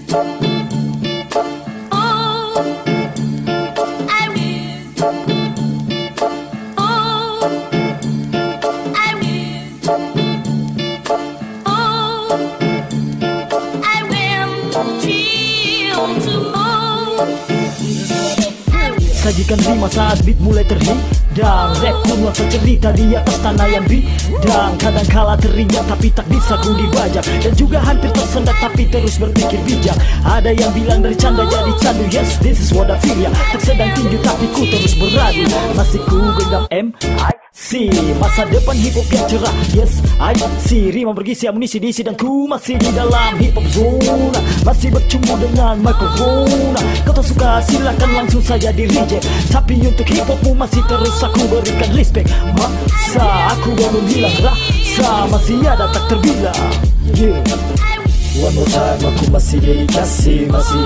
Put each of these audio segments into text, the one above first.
Sajikan rima saat beat mulai terhidang. Rap nuansa cerita di atas tanah yang bidang. Kadang kala teringat tapi tak bisa ku dibajak, dan juga hampir tersendat tapi terus berpikir bijak. Ada yang bilang dari canda jadi candu. Yes, this is what I feel ya. Tak sedang tinju tapi ku terus beradu. Masih ku genggam MC masa depan hip hop yang cerah. Yes, I see. Rima bergisi amunisi diisi dan ku masih di dalam hip hop zona. Masih bercumbu dengan mikrofon. Kau tak suka silakan langsung saja di reject. Tapi untuk hip hopmu masih terus aku berikan respect. Masa aku belum bilang rasa masih ada tak terbilang. Yeah. One more time aku masih dedikasi,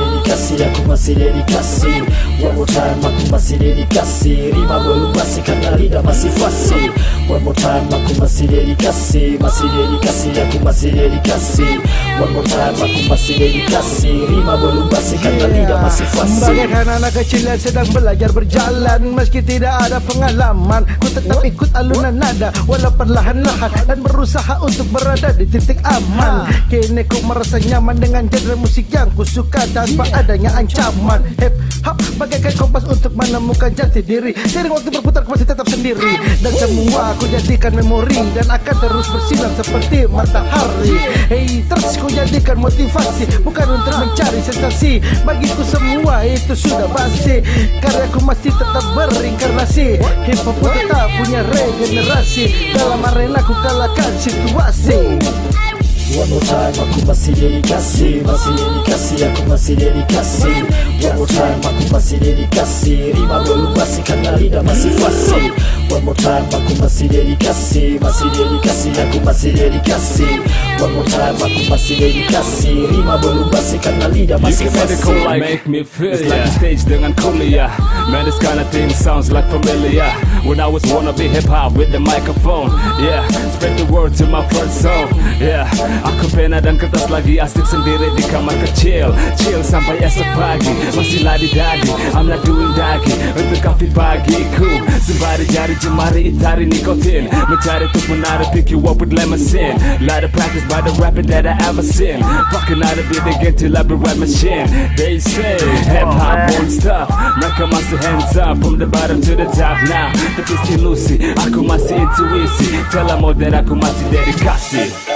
aku masih dedikasi. One more time aku masih dedikasi, rima belum basi karena lidah masih fasih. One more time aku masih dedikasi, aku masih dedikasi. One more time aku masih dedikasi, rima belum basi karena lidah masih fasih. Bagaikan anak kecil yang sedang belajar berjalan, meski tidak ada pengalaman, ku tetap ikut alunan nada walau perlahan-lahan, dan berusaha untuk berada di titik aman. Kini ku merasa nyaman dengan genre musik yang ku suka tanpa adanya ancaman. Hip hop bagaikan kompas untuk menemukan jati diri. Seiring waktu berputar ku masih tetap sendiri, dan semua aku jadikan memori dan akan terus bersinar seperti matahari. Hey, terus ku jadikan motivasi, bukan untuk mencari sensasi. Bagiku semua itu sudah basi, karyaku masih tetap berinkarnasi. Hip hop tetap punya regenerasi, dalam arena ku kalahkan situasi. One more time aku masih dedikasi, aku masih dedikasi. One more time aku masih dedikasi, rima belum basi karena lidah masih fasih. One more time aku masih dedikasi, aku masih dedikasi. One more time aku masih dedikasi, rima belum basi karena lidah masih fasih. Make me feel it's like a stage dengan kuliah. Man, this kind of thing sounds like familiar. When I was wanna be hip hop with the microphone, yeah, spread the word to my first song, yeah. Aku pena dan kertas lagi asik sendiri di kamar kecil, chill sampai esok pagi, masih ladi-dadi, I'm not doing dagi untuk kafe pagiku. Sembari jari jemari itari nikotin, mencari untuk menarik pick you up with limousine. Lot of practice by the rapping that I ever seen, fucking out of it again till I be rap machine. They say hip hop won't stop, mereka masih hands up from the bottom to the top now. Tapi ilusi, aku masih intuisi, tell them all that aku masih dedikasi.